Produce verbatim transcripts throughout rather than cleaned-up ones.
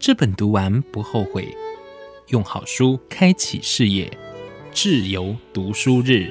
这本读完不后悔，用好书开启视野，智由读书日。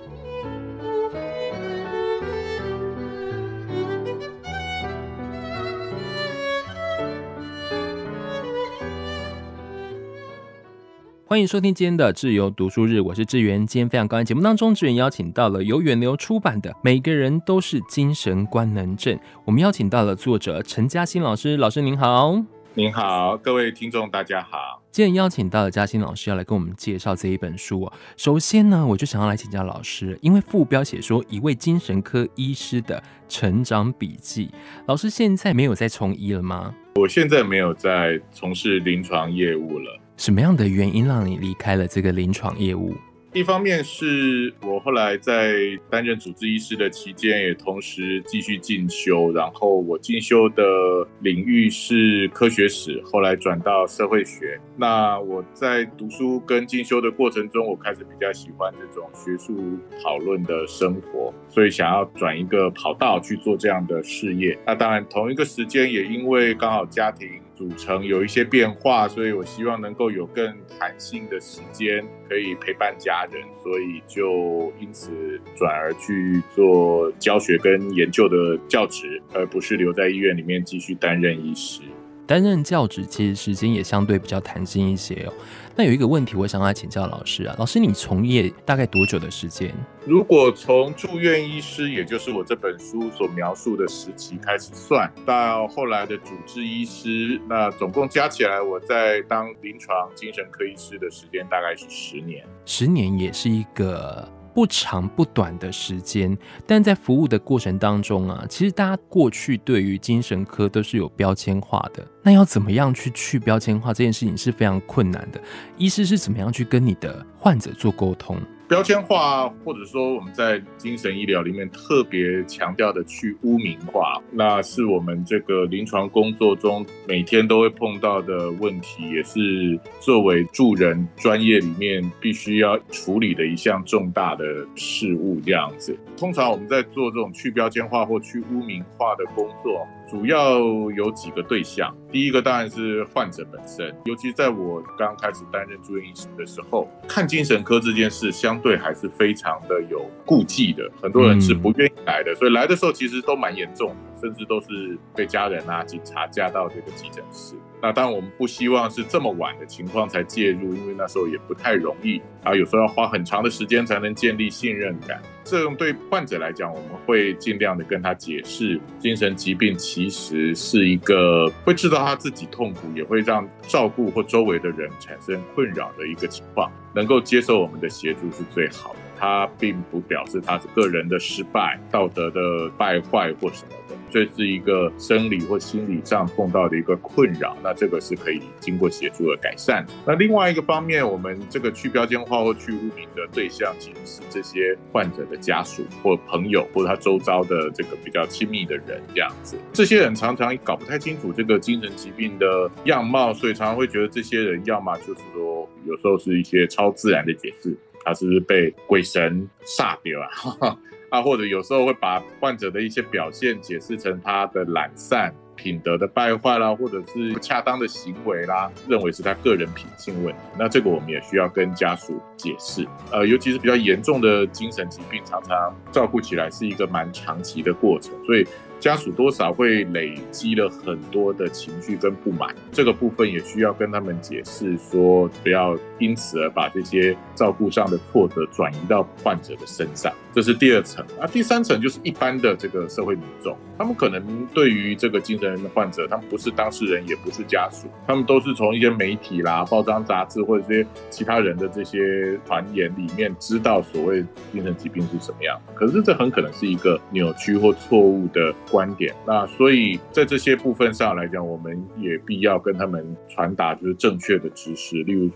欢迎收听今天的智由读书日，我是志源。今天非常高兴，节目当中志源邀请到了由远流出版的《每个人都是精神官能症》，我们邀请到了作者陈嘉欣老师。老师您好。 您好，各位听众大家好。 今天邀请到了嘉欣老师要来跟我们介绍这一本书哦。首先呢，我就想要来请教老师，因为副标写说一位精神科医师的成长笔记，老师现在没有在从医了吗？ 我现在没有在从事临床业务了。 什么样的原因让你离开了这个临床业务？ 一方面是我后来在担任主治医师的期间，也同时继续进修，然后我进修的领域是科学史，后来转到社会学。那我在读书跟进修的过程中，我开始比较喜欢这种学术讨论的生活，所以想要转一个跑道去做这样的事业。那当然同一个时间也因为刚好家庭组成有一些变化，所以我希望能够有更弹性的时间可以陪伴家人，所以就因此转而去做教学跟研究的教职，而不是留在医院里面继续担任医师。 担任教职其实时间也相对比较弹性一些哦。那有一个问题我想要来请教老师啊，老师你从业大概多久的时间？ 如果从住院医师，也就是我这本书所描述的时期开始算，到后来的主治医师，那总共加起来我在当临床精神科医师的时间大概是十年。 十年也是一个不长不短的时间，但在服务的过程当中啊，其实大家过去对于精神科都是有标签化的，那要怎么样去去标签化这件事情是非常困难的。医师是怎么样去跟你的患者做沟通？ 标签化，或者说我们在精神医疗里面特别强调的去污名化，那是我们这个临床工作中每天都会碰到的问题，也是作为助人专业里面必须要处理的一项重大的事物这样子。通常我们在做这种去标签化或去污名化的工作，主要有几个对象。第一个当然是患者本身，尤其在我刚开始担任住院医师的时候，看精神科这件事相对还是非常的有顾忌的，很多人是不愿意来的，所以来的时候其实都蛮严重的，甚至都是被家人啊、警察架到这个急诊室。那当然我们不希望是这么晚的情况才介入，因为那时候也不太容易，然后有时候要花很长的时间才能建立信任感。这种对患者来讲，我们会尽量的跟他解释，精神疾病其实是一个会制造他自己痛苦，也会让照顾或周围的人产生困扰的一个情况，能够接受我们的协助是最好的。它并不表示它是个人的失败、道德的败坏或什么的，这是一个生理或心理上碰到的一个困扰，那这个是可以经过协助的改善。那另外一个方面，我们这个去标签化或去污名的对象其实是这些患者的家属或朋友或者他周遭的这个比较亲密的人这样子。这些人常常搞不太清楚这个精神疾病的样貌，所以常常会觉得这些人要么就是说有时候是一些超自然的解释，他是不是被鬼神煞掉啊？啊，或者有时候会把患者的一些表现解释成他的懒散、品德的败坏啦，或者是不恰当的行为啦，认为是他个人品性问题。那这个我们也需要跟家属解释。呃，尤其是比较严重的精神疾病，常常照顾起来是一个蛮长期的过程，所以家属多少会累积了很多的情绪跟不满，这个部分也需要跟他们解释说，不要因此而把这些照顾上的挫折转移到患者的身上，这是第二层。啊，第三层就是一般的这个社会民众，他们可能对于这个精神患者，他们不是当事人，也不是家属，他们都是从一些媒体啦、报章杂志或者这些其他人的这些传言里面知道所谓精神疾病是什么样。可是这很可能是一个扭曲或错误的观点，那所以在这些部分上来讲，我们也必要跟他们传达就是正确的知识，例如说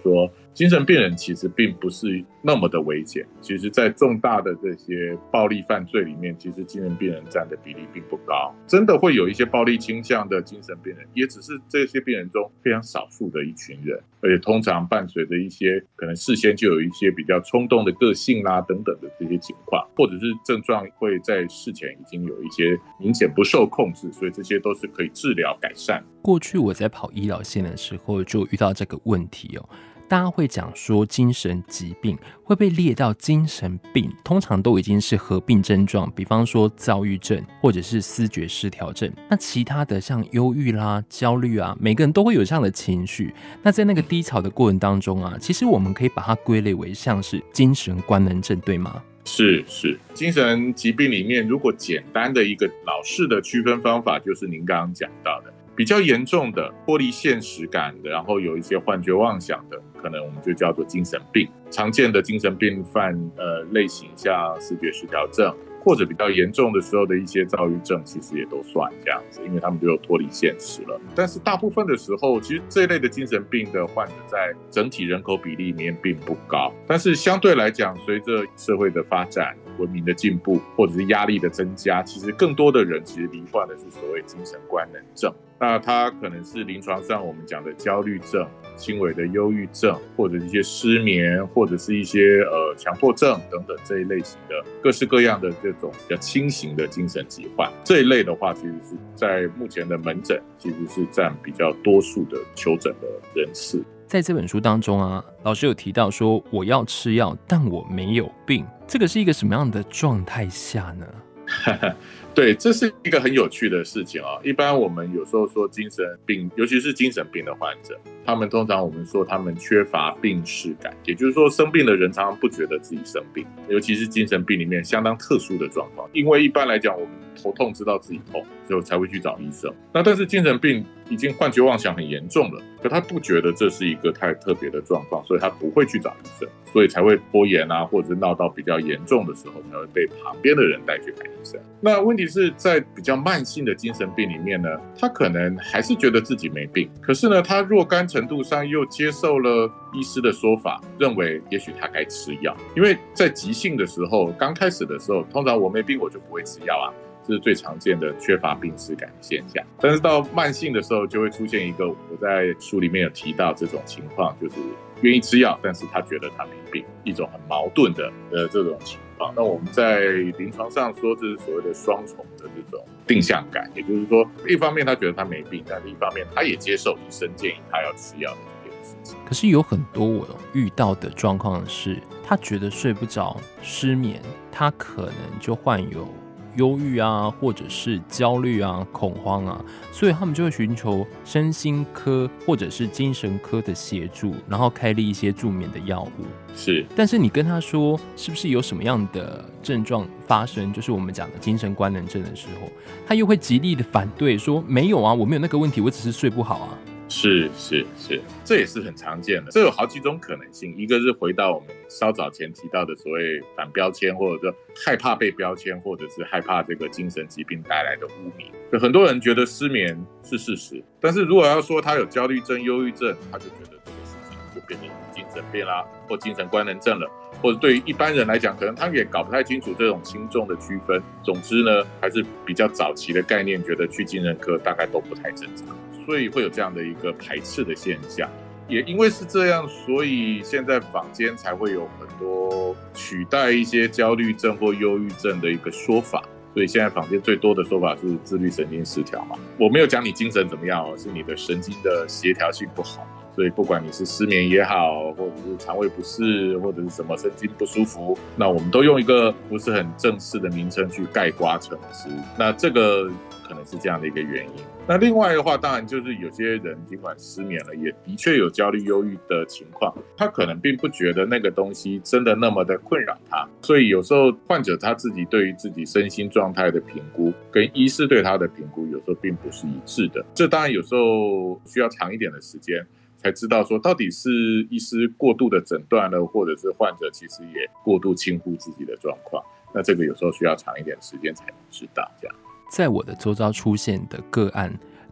精神病人其实并不是那么的危险。其实在重大的这些暴力犯罪里面，其实精神病人占的比例并不高，真的会有一些暴力倾向的精神病人，也只是这些病人中非常少数的一群人，而且通常伴随着一些可能事先就有一些比较冲动的个性啦等等的这些情况，或者是症状会在事前已经有一些明显不受控制，所以这些都是可以治疗改善。 过去我在跑医疗线的时候就遇到这个问题哦，大家会讲说精神疾病会被列到精神病，通常都已经是合并症状，比方说躁郁症或者是思觉失调症。那其他的像忧郁啦、焦虑啊，每个人都会有这样的情绪。那在那个低潮的过程当中啊，其实我们可以把它归类为像是精神官能症，对吗？ 是是，精神疾病里面，如果简单的一个老式的区分方法，就是您刚刚讲到的，比较严重的脱离现实感的，然后有一些幻觉妄想的，可能我们就叫做精神病。常见的精神病犯呃类型像思觉失调症，或者比较严重的时候的一些躁郁症，其实也都算这样子，因为他们就有脱离现实了。但是大部分的时候，其实这一类的精神病的患者在整体人口比例里面并不高，但是相对来讲，随着社会的发展、文明的进步，或者是压力的增加，其实更多的人其实罹患的是所谓精神官能症。那它可能是临床上我们讲的焦虑症、轻微的忧郁症，或者一些失眠，或者是一些呃强迫症等等这一类型的各式各样的这种比较轻型的精神疾患。这一类的话，其实是在目前的门诊其实是占比较多数的求诊的人次。 在这本书当中啊，老师有提到说我要吃药，但我没有病，这个是一个什么样的状态下呢？ 对，这是一个很有趣的事情啊。一般我们有时候说精神病，尤其是精神病的患者，他们通常我们说他们缺乏病识感，也就是说生病的人常常不觉得自己生病，尤其是精神病里面相当特殊的状况。因为一般来讲，我们头痛知道自己痛，所以才会去找医生。那但是精神病已经幻觉妄想很严重了，可他不觉得这是一个太特别的状况，所以他不会去找医生，所以才会拖延啊，或者是闹到比较严重的时候才会被旁边的人带去看医生。那问题是在比较慢性的精神病里面呢，他可能还是觉得自己没病，可是呢，他若干程度上又接受了医师的说法，认为也许他该吃药。因为在急性的时候，刚开始的时候，通常我没病我就不会吃药啊，这是最常见的缺乏病识感的现象。但是到慢性的时候，就会出现一个我在书里面有提到这种情况，就是愿意吃药，但是他觉得他没病，一种很矛盾的呃这种情况。那我们在临床上说，这是所谓的双重的这种定向感，也就是说，一方面他觉得他没病，但是一方面他也接受医生建议他要吃药的这件事情。 可是有很多我遇到的状况是，他觉得睡不着、失眠，他可能就患有忧郁啊，或者是焦虑啊、恐慌啊，所以他们就会寻求身心科或者是精神科的协助，然后开立一些助眠的药物。 是， 但是你跟他说是不是有什么样的症状发生，就是我们讲的精神官能症的时候，他又会极力的反对说没有啊，我没有那个问题，我只是睡不好啊。 是是是，这也是很常见的。这有好几种可能性，一个是回到我们稍早前提到的所谓反标签，或者说害怕被标签，或者是害怕这个精神疾病带来的污名。很多人觉得失眠是事实，但是如果要说他有焦虑症、忧郁症，他就觉得这个事情就变成精神病啦，或精神官能症了。或者对于一般人来讲，可能他也搞不太清楚这种轻重的区分。总之呢，还是比较早期的概念，觉得去精神科大概都不太正常，所以会有这样的一个排斥的现象。也因为是这样，所以现在坊间才会有很多取代一些焦虑症或忧郁症的一个说法。所以现在坊间最多的说法是自律神经失调嘛。我没有讲你精神怎么样哦，是你的神经的协调性不好。所以不管你是失眠也好，或者是肠胃不适，或者是什么神经不舒服，那我们都用一个不是很正式的名称去概括称之。那这个可能是这样的一个原因。那另外的话，当然就是有些人尽管失眠了，也的确有焦虑忧郁的情况，他可能并不觉得那个东西真的那么的困扰他。所以有时候患者他自己对于自己身心状态的评估跟医师对他的评估有时候并不是一致的。这当然有时候需要长一点的时间才知道说到底是医师过度的诊断了，或者是患者其实也过度轻忽自己的状况。那这个有时候需要长一点时间才能知道。这样， 在我的周遭出现的个案，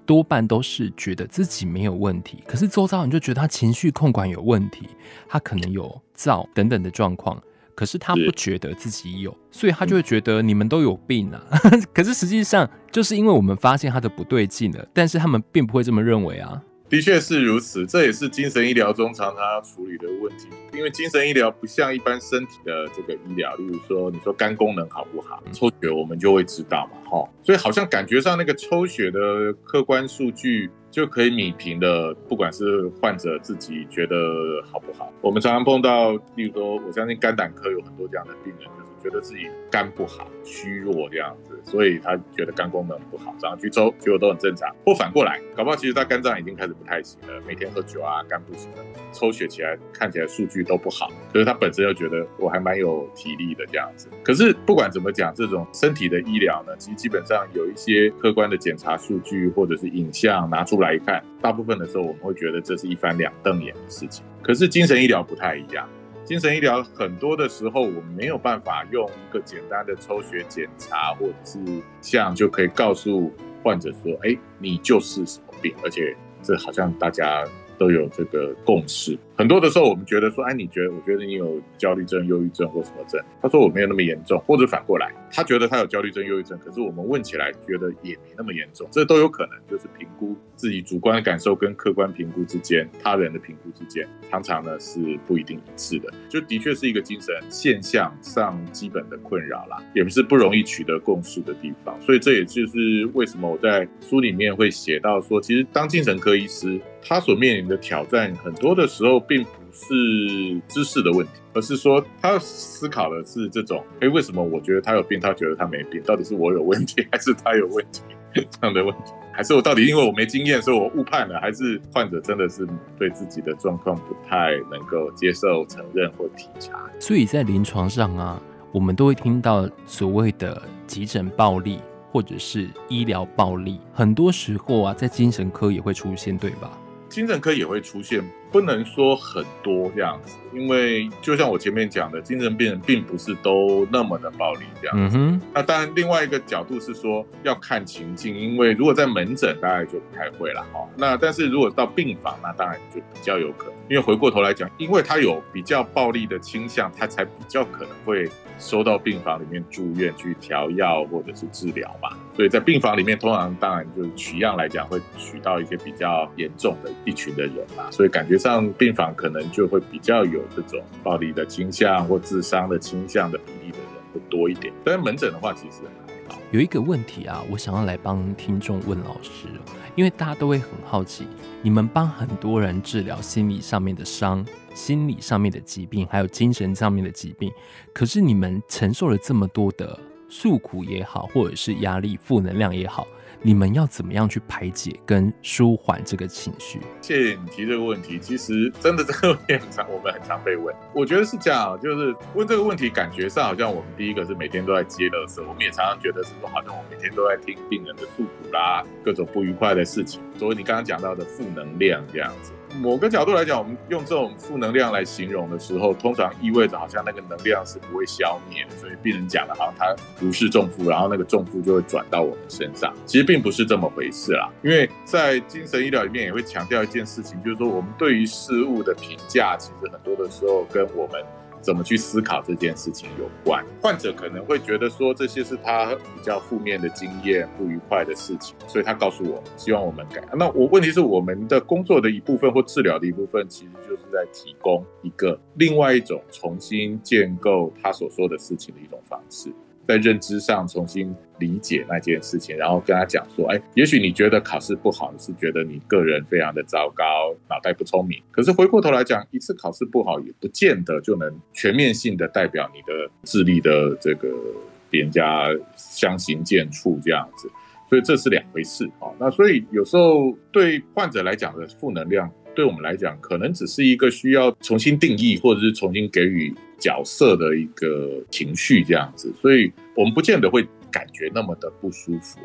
多半都是觉得自己没有问题，可是周遭人就觉得他情绪控管有问题，他可能有躁等等的状况，可是他不觉得自己有，所以他就会觉得你们都有病啊。可是实际上就是因为我们发现他的不对劲了，但是他们并不会这么认为啊。 的确是如此，这也是精神医疗中常常要处理的问题。因为精神医疗不像一般身体的这个医疗，例如说你说肝功能好不好，抽血我们就会知道嘛，所以好像感觉上那个抽血的客观数据就可以弭平了，不管是患者自己觉得好不好。我们常常碰到，例如说我相信肝胆科有很多这样的病人，就是觉得自己肝不好虚弱这样子，所以他觉得肝功能不好，常常去抽结果都很正常，或反过来搞不好其实他肝脏已经开始不太行了，每天喝酒啊，肝不行了，抽血起来看起来数据都不好，可是他本身又觉得我还蛮有体力的这样子。可是不管怎么讲，这种身体的医疗呢，其实基本上有一些客观的检查数据或者是影像拿出来一看，大部分的时候我们会觉得这是一翻两瞪眼的事情。可是精神医疗不太一样，精神医疗很多的时候我们没有办法用一个简单的抽血检查或者是像就可以告诉患者说，哎，你就是什么病，而且这好像大家都有这个共识。很多的时候我们觉得说，哎，你觉得我觉得你有焦虑症、忧郁症或什么症，他说我没有那么严重，或者反过来他觉得他有焦虑症、忧郁症，可是我们问起来觉得也没那么严重，这都有可能，就是评估自己主观的感受跟客观评估之间，他人的评估之间常常呢是不一定一致的，就的确是一个精神现象上基本的困扰啦，也是不容易取得共识的地方。所以这也就是为什么我在书里面会写到说，其实当精神科医师他所面临的挑战很多的时候并不是知识的问题，而是说他要思考的是这种，哎，为什么我觉得他有病，他觉得他没病，到底是我有问题还是他有问题这样的问题，还是我到底因为我没经验所以我误判了，还是患者真的是对自己的状况不太能够接受、承认或体察。 所以在临床上啊，我们都会听到所谓的急诊暴力或者是医疗暴力，很多时候啊在精神科也会出现，对吧？ 精神科也会出现，不能说很多这样子，因为就像我前面讲的，精神病人并不是都那么的暴力这样子。嗯、那当然另外一个角度是说要看情境，因为如果在门诊大概就不太会了，那但是如果到病房，那当然就比较有可能，因为回过头来讲，因为他有比较暴力的倾向，他才比较可能会收到病房里面住院去调药或者是治疗嘛，所以在病房里面通常当然就取样来讲会取到一些比较严重的一群的人嘛，所以感觉上病房可能就会比较有这种暴力的倾向或自伤的倾向的比例的人会多一点，但是门诊的话其实还好。 有一个问题啊，我想要来帮听众问老师，因为大家都会很好奇，你们帮很多人治疗心理上面的伤、心理上面的疾病，还有精神上面的疾病，可是你们承受了这么多的诉苦也好，或者是压力、负能量也好，你们要怎么样去排解跟舒缓这个情绪？ 谢谢你提这个问题，其实真的这个问题很常，我们很常被问。我觉得是这样，就是问这个问题，感觉上好像我们第一个是每天都在接垃圾，我们也常常觉得是说，好像我们每天都在听病人的诉苦啦，各种不愉快的事情，所以你刚刚讲到的负能量这样子。某个角度来讲，我们用这种负能量来形容的时候，通常意味着好像那个能量是不会消灭的，所以病人讲的好像他如释重负，然后那个重负就会转到我们身上。其实并不是这么回事啦，因为在精神医疗里面也会强调一件事情，就是说我们对于事物的评价，其实很多的时候跟我们怎么去思考这件事情有关。患者可能会觉得说这些是他比较负面的经验、不愉快的事情，所以他告诉我们，希望我们改。那我问题是我们的工作的一部分或治疗的一部分，其实就是在提供一个另外一种重新建构他所说的事情的一种方式。在认知上重新理解那件事情，然后跟他讲说，哎，也许你觉得考试不好，你是觉得你个人非常的糟糕，脑袋不聪明。可是回过头来讲，一次考试不好，也不见得就能全面性的代表你的智力的这个别人家相形见绌这样子，所以这是两回事。那所以有时候对患者来讲的负能量，对我们来讲可能只是一个需要重新定义或者是重新给予角色的一个情绪这样子，所以我们不见得会感觉那么的不舒服啦。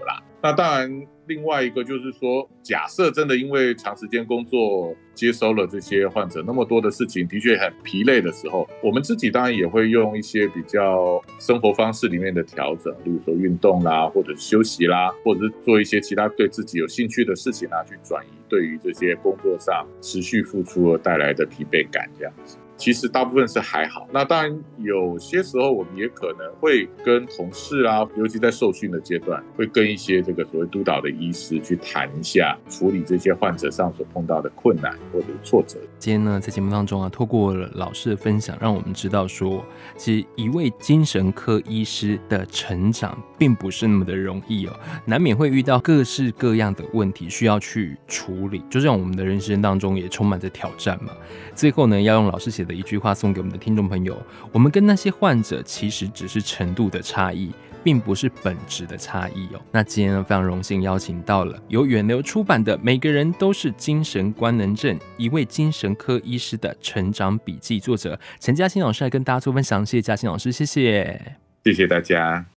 那当然另外一个就是说，假设真的因为长时间工作接收了这些患者那么多的事情，的确很疲累的时候，我们自己当然也会用一些比较生活方式里面的调整，例如说运动啦，或者是休息啦，或者是做一些其他对自己有兴趣的事情啊，去转移对于这些工作上持续付出而带来的疲惫感这样子。其实大部分是还好，那当然有些时候我们也可能会跟同事啊，尤其在受训的阶段，会跟一些这个所谓督导的医师去谈一下处理这些患者上所碰到的困难或者挫折。 今天呢，在节目当中啊，透过老师的分享，让我们知道说，其实一位精神科医师的成长并不是那么的容易哦，难免会遇到各式各样的问题需要去处理，就像我们的人生当中也充满着挑战嘛。最后呢，要用老师写的一句话送给我们的听众朋友：我们跟那些患者其实只是程度的差异，并不是本质的差异哦。那今天呢，非常荣幸邀请到了由远流出版的《每个人都是精神官能症：一位精神科医师的成长笔记》作者陈嘉欣老师来跟大家做分享。谢谢嘉欣老师，谢谢， 谢谢大家。